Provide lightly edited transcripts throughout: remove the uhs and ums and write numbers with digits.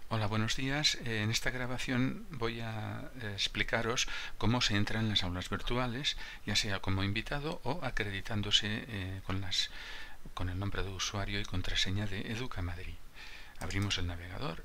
Hola, buenos días. En esta grabación voy a explicaros cómo se entra en las aulas virtuales, ya sea como invitado o acreditándose con el nombre de usuario y contraseña de Educamadrid. Abrimos el navegador.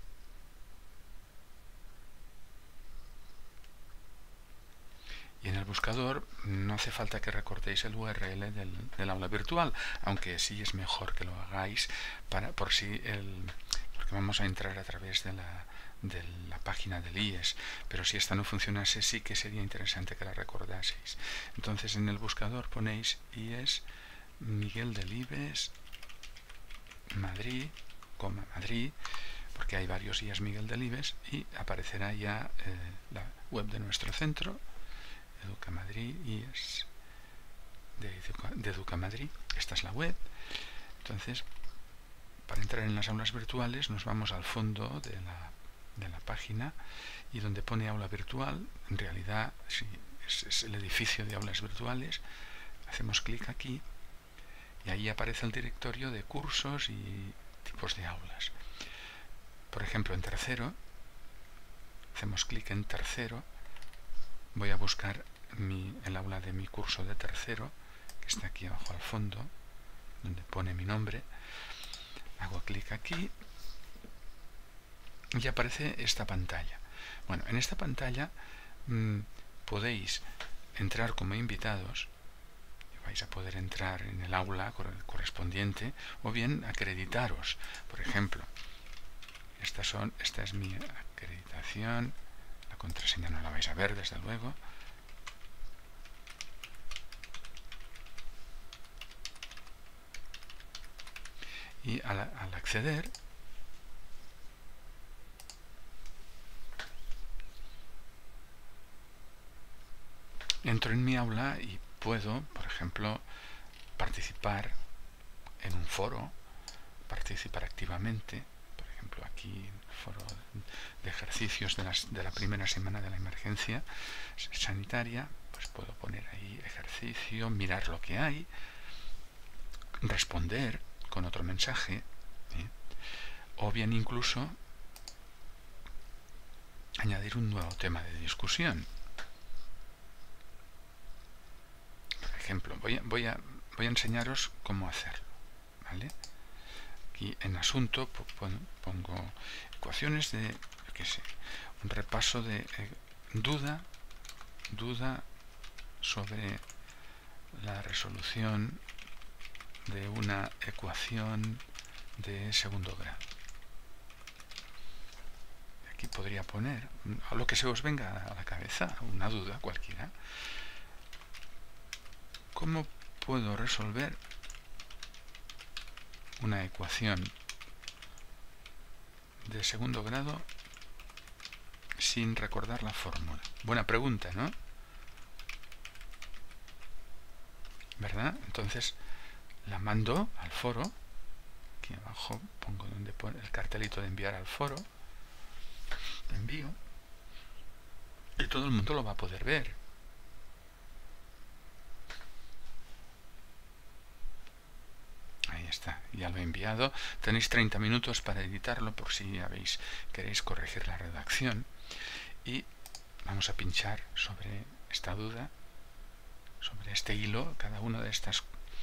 Y en el buscador no hace falta que recortéis el URL del aula virtual, aunque sí es mejor que lo hagáis porque vamos a entrar a través de la página del IES, pero si esta no funcionase sí que sería interesante que la recordaseis. Entonces en el buscador ponéis IES Miguel Delibes Madrid, Madrid, porque hay varios IES Miguel Delibes, y aparecerá ya la web de nuestro centro, Educamadrid, IES de Educamadrid. Esta es la web. Entonces, para entrar en las aulas virtuales nos vamos al fondo de la página, y donde pone aula virtual, en realidad es el edificio de aulas virtuales. Hacemos clic aquí y ahí aparece el directorio de cursos y tipos de aulas. Por ejemplo, en tercero, hacemos clic en tercero. Voy a buscar el aula de mi curso de tercero, que está aquí abajo al fondo, donde pone mi nombre. Hago clic aquí y aparece esta pantalla. Bueno, en esta pantalla podéis entrar como invitados, y vais a poder entrar en el aula correspondiente, o bien acreditaros. Por ejemplo, esta es mi acreditación. La contraseña no la vais a ver, desde luego. Y al acceder, entro en mi aula y puedo, por ejemplo, participar en un foro, participar activamente. Por ejemplo, aquí el foro de ejercicios de la primera semana de la emergencia sanitaria, pues puedo poner ahí ejercicio, mirar lo que hay, responder con otro mensaje, o bien incluso añadir un nuevo tema de discusión. Por ejemplo, voy a enseñaros cómo hacerlo, ¿vale? Aquí en asunto pongo ecuaciones de, qué sé, un repaso de duda sobre la resolución de una ecuación de segundo grado. Aquí podría poner lo que se os venga a la cabeza, una duda cualquiera. ¿Cómo puedo resolver una ecuación de segundo grado sin recordar la fórmula? Buena pregunta, ¿no? ¿Verdad? Entonces la mando al foro. Aquí abajo pongo donde pone el cartelito de enviar al foro. Lo envío y todo el mundo lo va a poder ver. Ahí está, ya lo he enviado. Tenéis 30 minutos para editarlo por si queréis corregir la redacción. Y vamos a pinchar sobre esta duda, sobre este hilo. Cada una de estas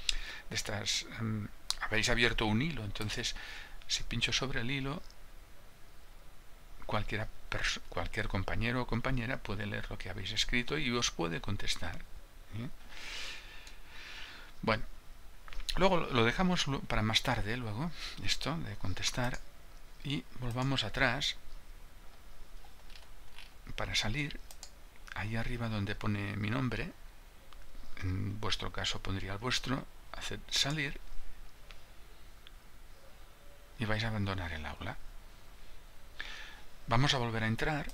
habéis abierto un hilo, entonces si pincho sobre el hilo, cualquier compañero o compañera puede leer lo que habéis escrito y os puede contestar. Bueno, luego lo dejamos para más tarde, luego, esto de contestar, y volvamos atrás para salir. Ahí arriba donde pone mi nombre, en vuestro caso pondría el vuestro, haced salir y vais a abandonar el aula. Vamos a volver a entrar,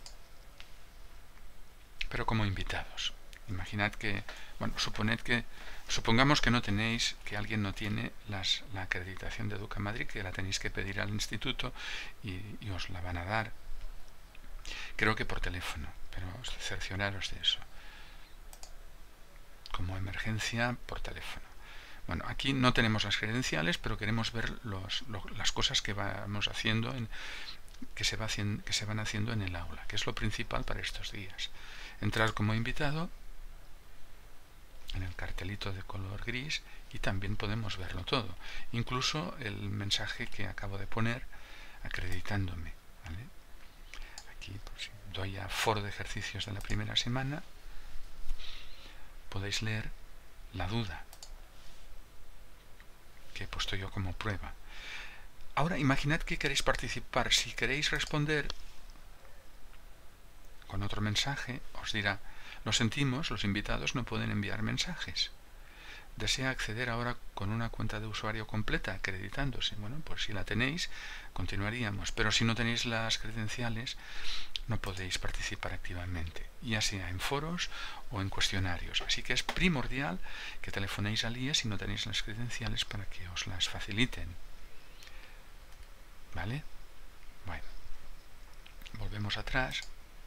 pero como invitados. Imaginad que, bueno, supongamos que no tenéis, que alguien no tiene la acreditación de Educamadrid, que la tenéis que pedir al instituto y os la van a dar. Creo que por teléfono, pero cercioraros de eso. Como emergencia, por teléfono. Bueno, aquí no tenemos las credenciales, pero queremos ver las cosas que vamos haciendo que se van haciendo en el aula, que es lo principal para estos días. Entrar como invitado en el cartelito de color gris y también podemos verlo todo, incluso el mensaje que acabo de poner acreditándome, ¿vale? Aquí pues, doy a foro de ejercicios de la primera semana, podéis leer la duda que he puesto yo como prueba. Ahora imaginad que queréis participar. Si queréis responder con otro mensaje, os dirá: lo sentimos, los invitados no pueden enviar mensajes. ¿Desea acceder ahora con una cuenta de usuario completa, acreditándose? Bueno, pues si la tenéis, continuaríamos. Pero si no tenéis las credenciales, no podéis participar activamente, ya sea en foros o en cuestionarios. Así que es primordial que telefonéis al IES si no tenéis las credenciales para que os las faciliten. ¿Vale? Bueno, volvemos atrás.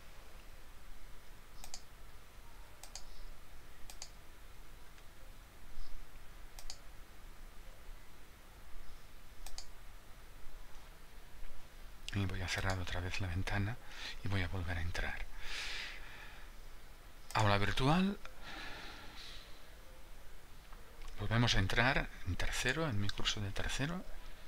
Y voy a cerrar otra vez la ventana y voy a volver a entrar. Aula virtual. Volvemos a entrar en tercero, en mi curso de tercero.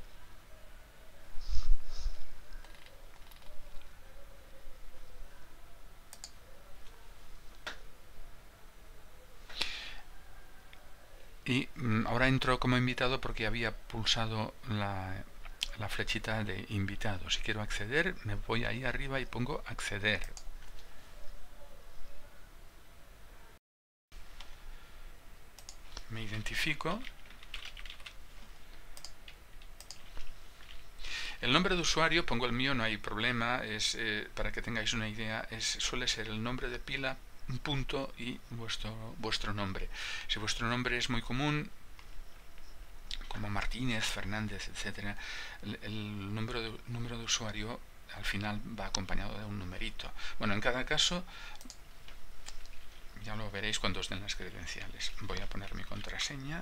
Y ahora entro como invitado porque había pulsado la flechita de invitado. Si quiero acceder, me voy ahí arriba y pongo acceder. Me identifico. El nombre de usuario, pongo el mío, no hay problema. Es para que tengáis una idea, suele ser el nombre de pila, un punto y vuestro nombre. Si vuestro nombre es muy común, como Martínez, Fernández, etcétera, el número de usuario al final va acompañado de un numerito. Bueno, en cada caso ya lo veréis cuando os den las credenciales. Voy a poner mi contraseña.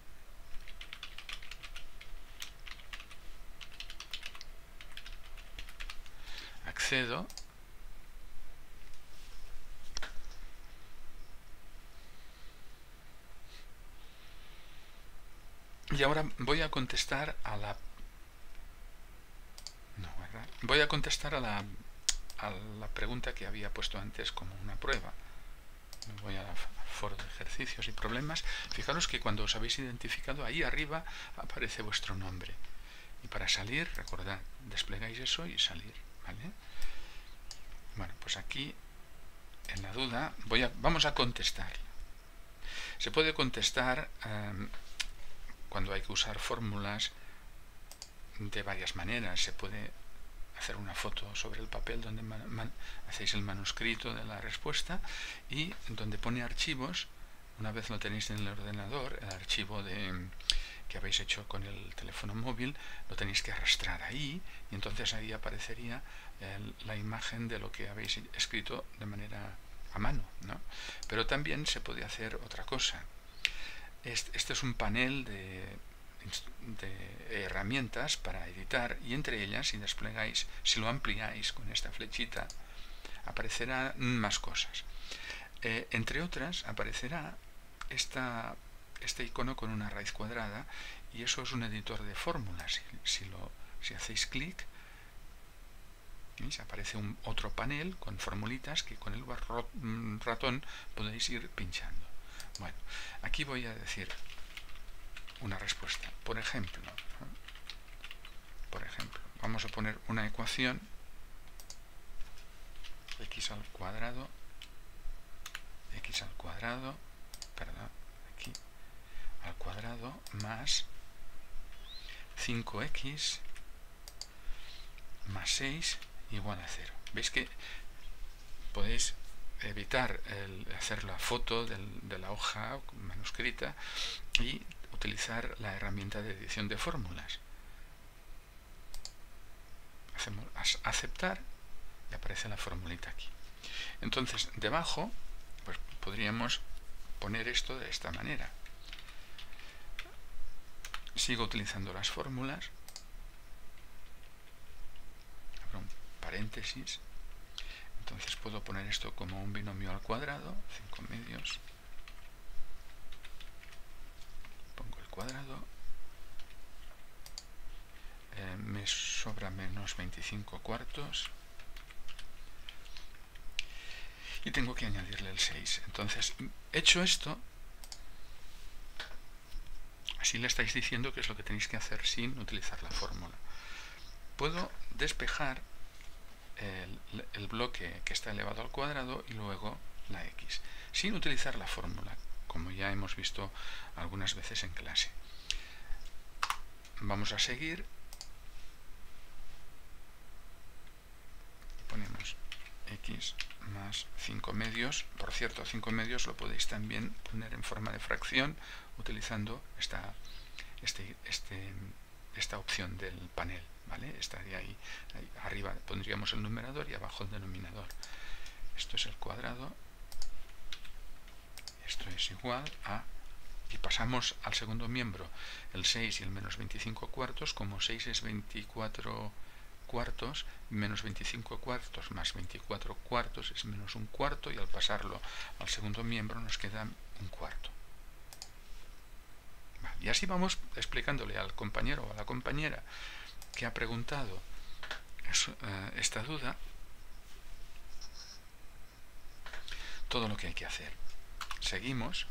Accedo. Y ahora voy a contestar a la... No, ¿verdad? Voy a contestar a la pregunta que había puesto antes como una prueba. Me voy a foro de ejercicios y problemas. Fijaros que cuando os habéis identificado, ahí arriba aparece vuestro nombre. Y para salir, recordad, desplegáis eso y salir, ¿vale? Bueno, pues aquí, en la duda, vamos a contestar. Se puede contestar cuando hay que usar fórmulas de varias maneras. Se puede hacer una foto sobre el papel donde hacéis el manuscrito de la respuesta y donde pone archivos, una vez lo tenéis en el ordenador, el archivo que habéis hecho con el teléfono móvil, lo tenéis que arrastrar ahí y entonces ahí aparecería la imagen de lo que habéis escrito de manera a mano, ¿no? Pero también se puede hacer otra cosa. Este es un panel de herramientas para editar y entre ellas, si desplegáis, si lo ampliáis con esta flechita, aparecerán más cosas. Entre otras aparecerá este icono con una raíz cuadrada y eso es un editor de fórmulas. Si hacéis clic, ¿veis? Aparece otro panel con formulitas que con el ratón podéis ir pinchando. Bueno, aquí voy a decir una respuesta. Por ejemplo, vamos a poner una ecuación: x al cuadrado, aquí, al cuadrado más 5x más 6 igual a 0. ¿Veis que podéis evitar hacer la foto de la hoja manuscrita y utilizar la herramienta de edición de fórmulas? Hacemos aceptar y aparece la formulita aquí. Entonces, debajo, pues podríamos poner esto de esta manera. Sigo utilizando las fórmulas. Abro un paréntesis. Entonces puedo poner esto como un binomio al cuadrado, 5 medios. Pongo el cuadrado. Me sobra menos 25 cuartos. Y tengo que añadirle el 6. Entonces, hecho esto, así le estáis diciendo qué es lo que tenéis que hacer sin utilizar la fórmula. Puedo despejar el bloque que está elevado al cuadrado y luego la x, sin utilizar la fórmula, como ya hemos visto algunas veces en clase. Vamos a seguir. Ponemos x más 5 medios. Por cierto, 5 medios lo podéis también poner en forma de fracción utilizando esta opción del panel, ¿vale? Estaría ahí arriba pondríamos el numerador y abajo el denominador. Esto es el cuadrado. Esto es igual a... Y pasamos al segundo miembro, el 6 y el menos 25 cuartos. Como 6 es 24 cuartos, menos 25 cuartos más 24 cuartos es menos un cuarto, y al pasarlo al segundo miembro nos queda un cuarto. Y así vamos explicándole al compañero o a la compañera que ha preguntado esta duda todo lo que hay que hacer. Seguimos.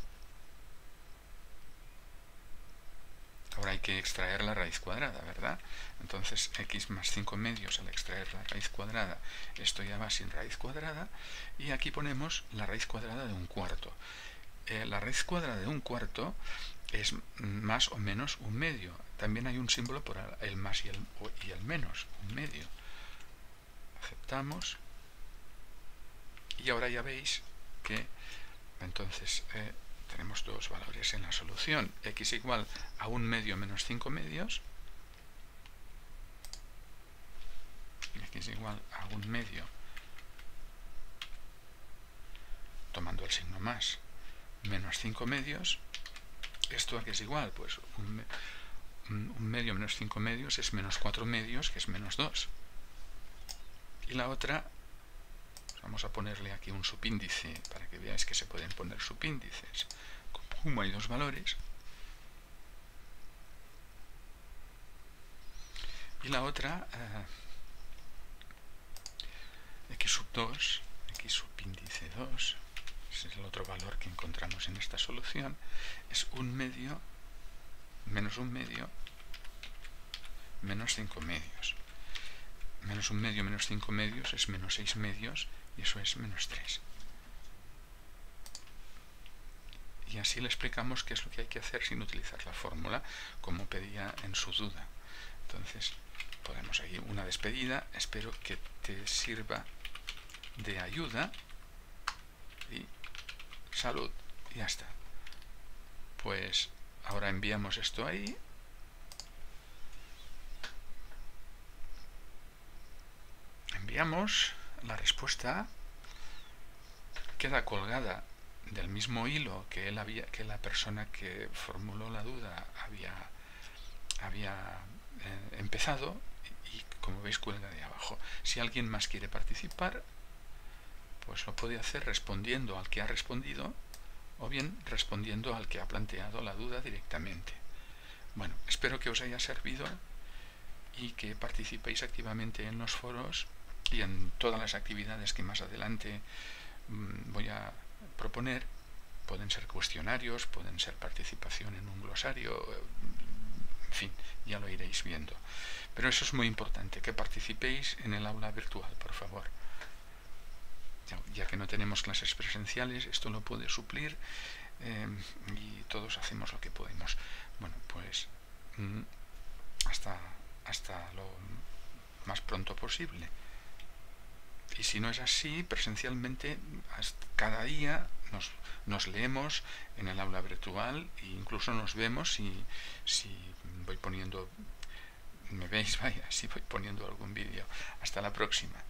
Ahora hay que extraer la raíz cuadrada, ¿verdad? Entonces x más 5 medios al extraer la raíz cuadrada, esto ya va sin raíz cuadrada, y aquí ponemos la raíz cuadrada de un cuarto. La raíz cuadrada de un cuarto es más o menos un medio. También hay un símbolo por el más y el menos, un medio. Aceptamos. Y ahora ya veis que entonces tenemos dos valores en la solución. X igual a un medio menos 5 medios. X igual a un medio, tomando el signo más, menos 5 medios. ¿Esto a qué es igual? Pues un medio menos 5 medios es menos 4 medios, que es menos 2. Y la otra, vamos a ponerle aquí un subíndice, para que veáis que se pueden poner subíndices. Como hay dos valores. Y la otra, x sub 2, x subíndice 2, ese es el otro valor que encontramos en esta solución, es un medio menos un medio menos 5 medios. Menos un medio menos 5 medios es menos 6 medios, y eso es menos 3. Y así le explicamos qué es lo que hay que hacer sin utilizar la fórmula, como pedía en su duda. Entonces, podemos ahí una despedida. Espero que te sirva de ayuda. Y salud. Y ya está. Pues ahora enviamos esto ahí. Enviamos la respuesta. Queda colgada del mismo hilo que la persona que formuló la duda había empezado, y como veis cuelga de abajo. Si alguien más quiere participar, pues lo puede hacer respondiendo al que ha respondido, o bien respondiendo al que ha planteado la duda directamente. Bueno, espero que os haya servido y que participéis activamente en los foros y en todas las actividades que más adelante voy a proponer. Pueden ser cuestionarios, pueden ser participación en un glosario, en fin, ya lo iréis viendo. Pero eso es muy importante, que participéis en el aula virtual, por favor. Ya que no tenemos clases presenciales, esto lo puede suplir, y todos hacemos lo que podemos. Bueno, pues hasta lo más pronto posible. Y si no es así, presencialmente, cada día nos leemos en el aula virtual, e incluso nos vemos si voy poniendo, me veis, vaya, si voy poniendo algún vídeo. Hasta la próxima.